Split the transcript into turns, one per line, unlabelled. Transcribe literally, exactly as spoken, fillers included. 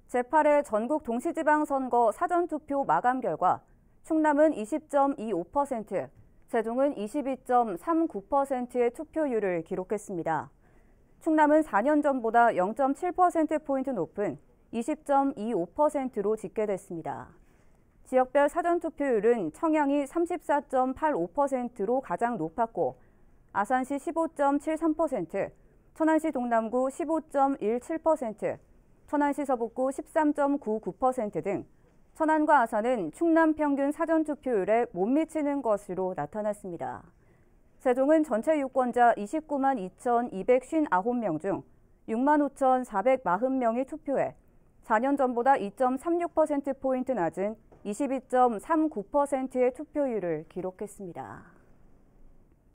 제팔 회 전국 동시지방선거 사전투표 마감 결과 충남은 이십 점 이오 퍼센트, 세종은 이십이 점 삼구 퍼센트의 투표율을 기록했습니다. 충남은 사 년 전보다 영 점 칠 퍼센트포인트 높은 이십 점 이오 퍼센트로 집계됐습니다. 지역별 사전투표율은 청양이 삼십사 점 팔오 퍼센트로 가장 높았고 아산시 십오 점 칠삼 퍼센트, 천안시 동남구 십오 점 일칠 퍼센트, 천안시 서북구 십삼 점 구구 퍼센트 등 천안과 아산은 충남 평균 사전투표율에 못 미치는 것으로 나타났습니다. 세종은 전체 유권자 이십구만 이천이백오십구 명 중 육만 오천사백사십 명이 투표해 사 년 전보다 이 점 삼육 퍼센트포인트 낮은 이십이 점 삼구 퍼센트의 투표율을 기록했습니다.